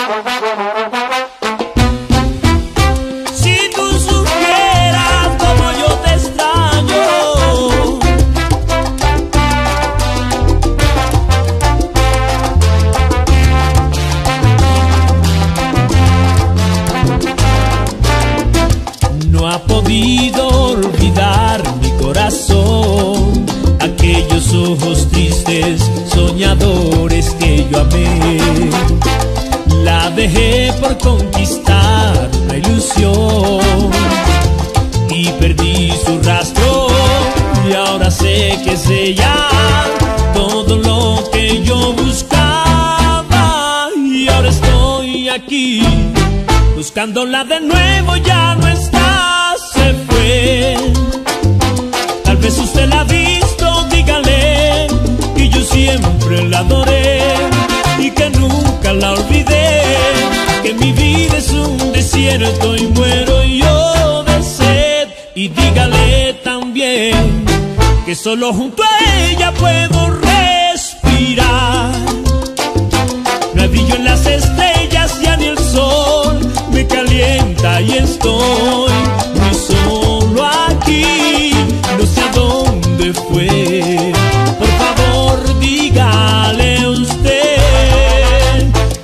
Olvidar mi corazón aquellos ojos tristes, soñadores que yo amé. La dejé por conquistar una ilusión y perdí su rastro, y ahora sé que es ella todo lo que yo buscaba. Y ahora estoy aquí buscándola de nuevo, ya no está, se fue. Tal vez usted la ha visto, dígale que yo siempre la adoré y que nunca la olvidé, que mi vida es un desierto y muero yo de sed. Y dígale también que solo junto a ella puedo respirar. No hay brillo en las estrellas, ya ni el sol me calienta y estoy muy solo aquí, no sé a dónde fue. Por favor, dígale usted.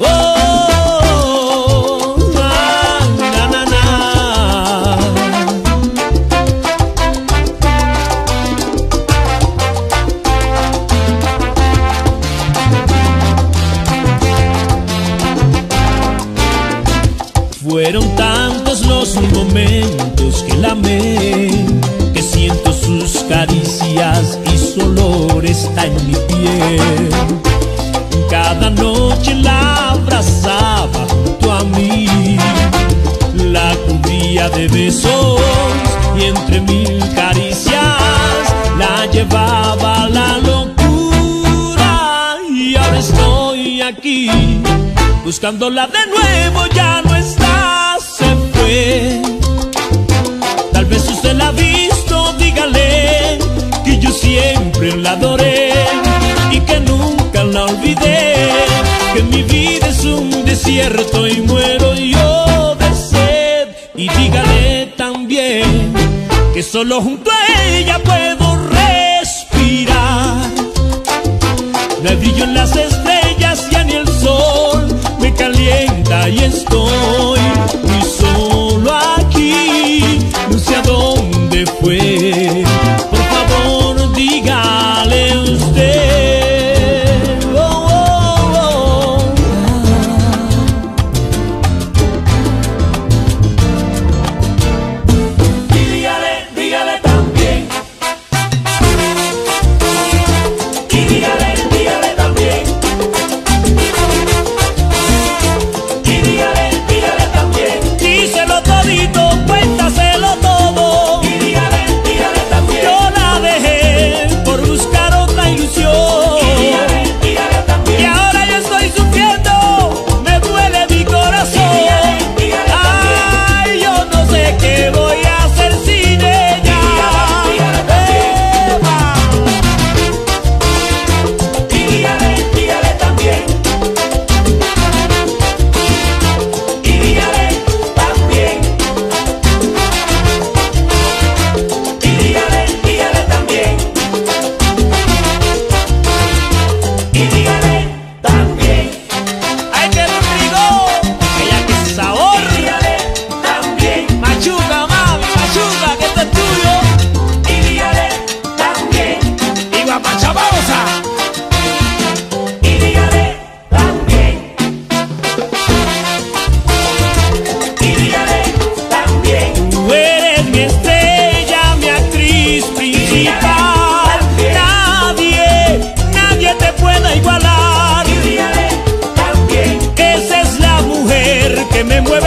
Oh, na, na, na. Fueron tantos los momentos que la amé, que siento sus caricias y su olor está en mi piel. Cada noche la abrazaba junto a mí, la cubría de besos y entre mil caricias la llevaba a la locura. Y ahora estoy aquí buscándola de nuevo, ya no está, se fue. Tal vez usted la ha visto, dígale que yo siempre la adoré y que nunca la olvidé, que mi vida es un desierto y muero yo de sed. Y dígale también que solo junto a ella puedo respirar. No hay brillo en las estrellas, ya ni el sol me calienta y estoy muy solo aquí, no sé a dónde fue. Por favor, dígale usted. Oh, oh, oh. Y dígale también. Y dígale también. Y dígale también. Díselo todito, cuéntaselo todo. Y dígale también. Yo la dejé por buscar otra ilusión. Y dígale también. Y ahora yo estoy sufriendo, me duele mi corazón. Dígale Ay, yo no sé qué voy a hacer sin ella. Eva. Y dígale también. Y dígale también. Y dígale también. Y dígale también. Ay, qué rico, ella que es sabor. Y dígale también. Machuca, mami, machuca, que esto es tuyo. Y dígale también. Y guapachabosa. Y dígale también. Y dígale también. Tú eres mi estrella, mi actriz principal. Nadie te puede igualar. Y dígale también. Esa es la mujer que me mueve